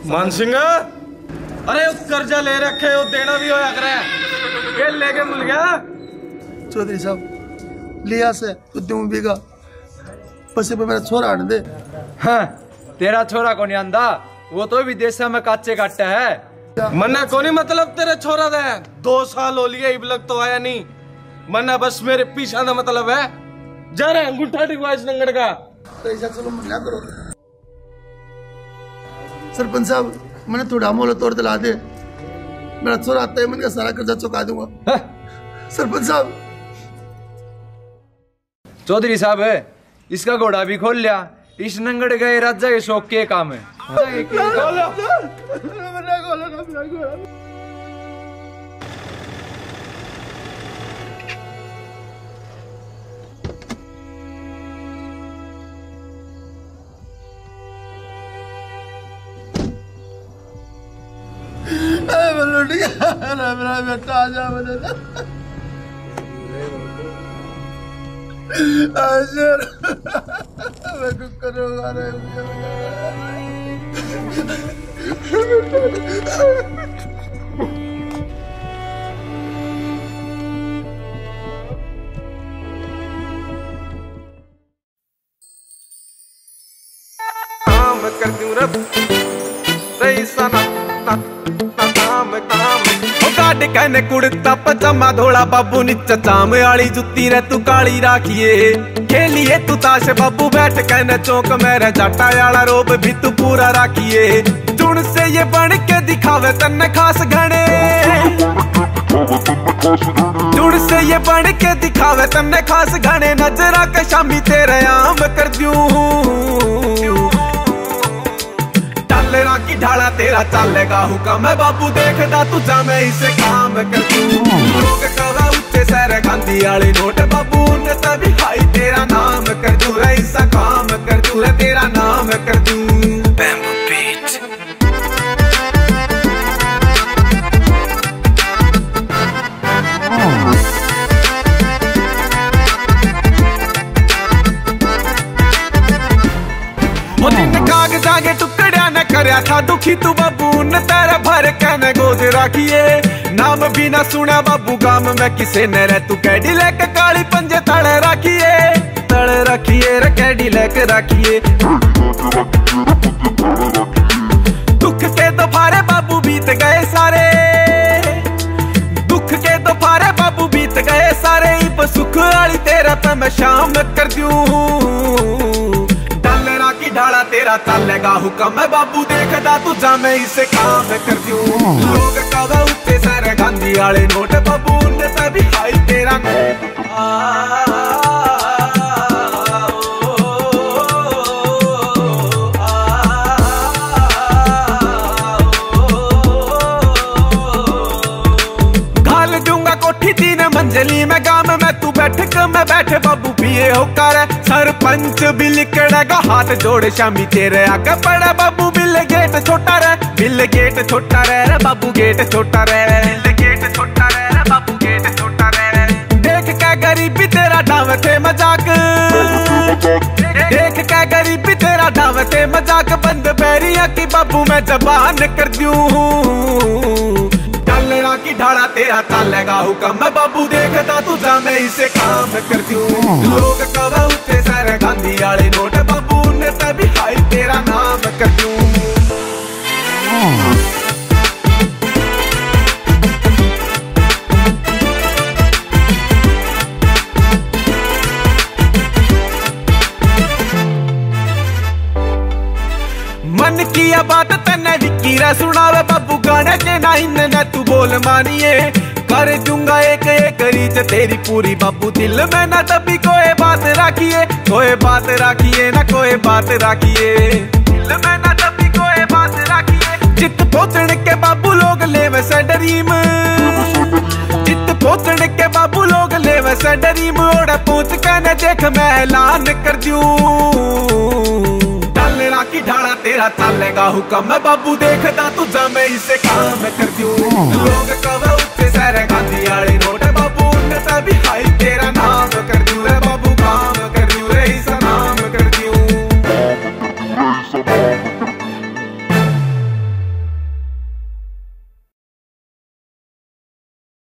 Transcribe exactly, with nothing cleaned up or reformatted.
मान सिंह, अरे कर्जा ले रखे हो, देना भी होया करे, ये लेके मिल गया। चौधरी साहब लिया से तो दूं बीघा पसे पे मेरा छोरा आने दे। हाँ, तेरा छोरा को नहीं आंदा, वो तो विदेश में काचे काटे है। मन्ना को नहीं मतलब तेरे छोरा दे, दो साल हो लिए अब लग तो आया नहीं। मन्ना बस मेरे पीछा का मतलब है, जा रहे अंगूठा टिकवा इस नंगड़ का। तो ऐसा चलो मना करो सरपंच साहब, मैंने थोड़ा मोल तोड़ दिला दे, मेरा छोरा आता है, मैंने का सारा कर्जा चुका दूंगा। सरपंच साहब। चौधरी साहब है, इसका घोड़ा भी खोल लिया, इस नंगड़ गए राजा के शौक के काम है। मेरा बेटा आजा बता मैं कुछ करूँगा रे। काम कर दूं रब रईसा ना काम काम काट कहने कुड़ता पजामा धोला बाबू नीचे चाम आली जुत्ती रे तू काली राखिए खेलिए तू ताश बाबू बैठ कहने चौक मेरे जाटा आला रोब भी तू पूरा राखिए चुन से ये बन के दिखावे तन्ने खास घने चुन से ये बन के दिखावे तन्ने खास घने नजरा के शामी तेरे आम कर दूं की ढाला तेरा चलेगा हुक्म है बाबू देखदा तुझा मैं इसे काम कर दूं लोग कवा उच्चे सर गांधी वाले नोट बाबू ने तभी हाई तेरा नाम कर दूं ऐसा काम कर दूं तेरा नाम कर दूं बैम्बू बीट ओ दिन काग जागे टुकड़िया न करया था दुखी तू बाबू ने तेरा भर कहने गोज राखिए नाम भी ना सुना बाबू गाम में किसे न रह तू कैडी लेके काली पंजे तड़े राखिए तड़े राखिए रे कैडी लेके राखिए दुख के दोपहरे बाबू बीत गए सारे दुख के दोपहरे बाबू बीत गए सारे इब सुख वाली तेरा तो मैं शाम कर दूं की ढाला तेरा चलेगा हुक्म है बाबू देखदा तुझा मैं इसे काम कर दूं लोग कवा उठे सर गांधी वाले नोट बाबू ने तभी हाई तेरा घाल दूंगा कोठी तीन मंजिली में गाम में तू बैठक में बैठे बाबू पिए होकर सरपंच भी लिखड़ेगा हाथ जोड़ शामी तेरे आगे पड़ा बाबू बिल गेट छोटा रे बिल गेट छोटा रे रे बाबू गेट छोटा रे बिल गेट छोटा रे रे बाबू गेट छोटा रे देख के गरीबी तेरा ढाव थे मजाक देख के गरीबी तेरा ढाव थे मजाक बंद पैरिया की बाबू मैं जबान कर दूं चलना की ढाला तेरा चलेगा हुक्म है बाबू देखदा तुझा मैं इसे काम कर दूं लोग कवा उठे सर गांधी वाले नोट बाबू ने तभी हाई तेरा नाम कर दूं मन की बात तन्ने विक्की रे सुनावे बाबू गाने के ना इन्ने तू बोल मानिए कर दूंगा एक एक रीच तेरी पूरी बाबू दिल में ना तभी कोई बात राखिए कोई बात राखिए ना कोई बात राखिए दिल में ना तभी कोई बात राखिए जित पहुंचने के बाबू लोग ले वैसे ड्रीम जित पहुंचने के बाबू लोग ले वैसे ड्रीम ओड़ा पहुंच के न देख मैं ऐलान कर दूं की ढाला तेरा चलेगा हुक्म है बाबू देखदा तुझा मैं इसे काम कर दूं लोग कवा उठे सर गांधी वाले नोट बाबू ने तभी हाई तेरा